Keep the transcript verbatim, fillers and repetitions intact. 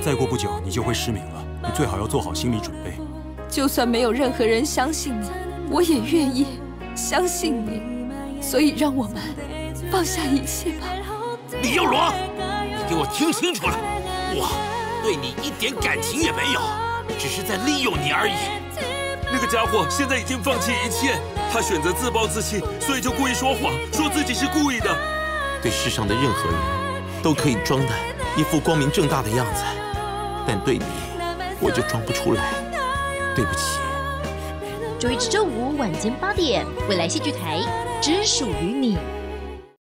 再过不久你就会失明了，你最好要做好心理准备。 就算没有任何人相信你，我也愿意相信你。所以让我们放下一切吧。 李幼罗，你给我听清楚了，我对你一点感情也没有，只是在利用你而已。 那个家伙现在已经放弃一切，他选择自暴自弃，所以就故意说谎，说自己是故意的。 对世上的任何人都可以装的一副光明正大的样子，但对你，我就装不出来。对不起。 周一至周五晚间八点，未来戏剧台，只属于你。